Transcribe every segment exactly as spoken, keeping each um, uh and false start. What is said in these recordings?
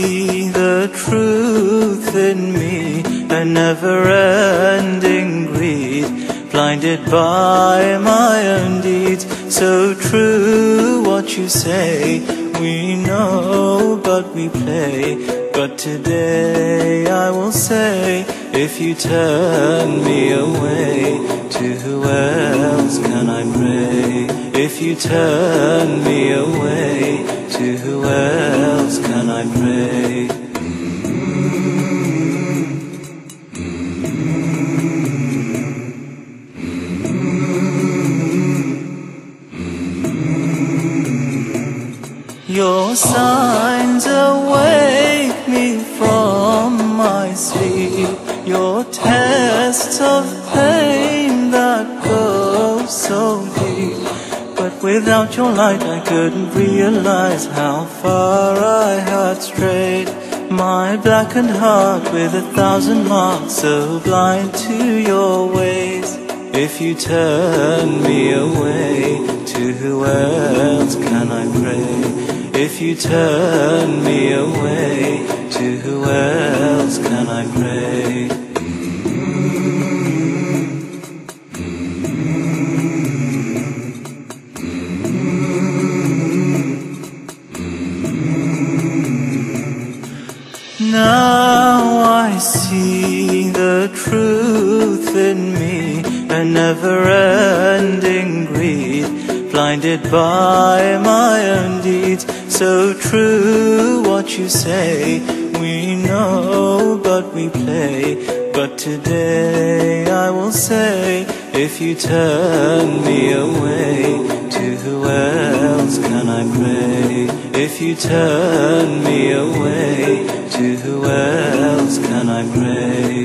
see the truth in me, a never-ending greed, blinded by my own deeds. So true what you say, we know but we play. But today I will say, if you turn me away, to who else can I pray? If you turn me away, to who else can I pray? Your signs awake me from my sleep, your tests of pain that go so deep. But without your light I couldn't realize how far I had strayed. My blackened heart with a thousand marks, so blind to your ways. If you turn me away, to who else can I pray? If you turn me away, to who else can I pray? Now I see the truth in me, a never-ending greed, blinded by my own deeds. So true what you say, we know but we play. But today I will say, if you turn me away, to who else can I pray? If you turn me away, to who else can I pray?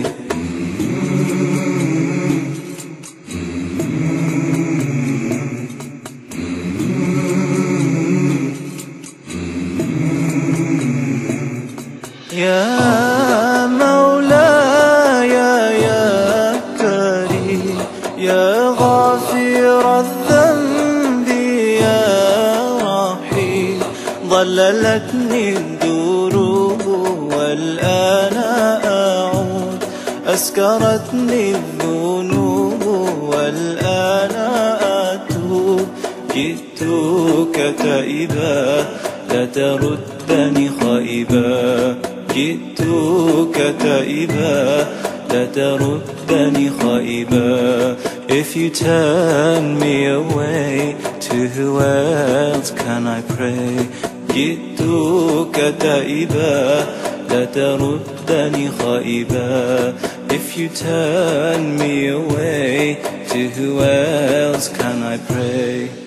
يا مولاي يا كريم يا غافر الذنب يا رحيم، ضللتني الدروب والآن أعود، أسكرتني الذنوب والآن أتوب. جئتك تائبا لا تردني خائبا، جئتك تائبا لا تردني خائبا. If you turn me away, to who else can I pray? جئتك تائبا لا تردني خائبا. If you turn me away, to who else can I pray?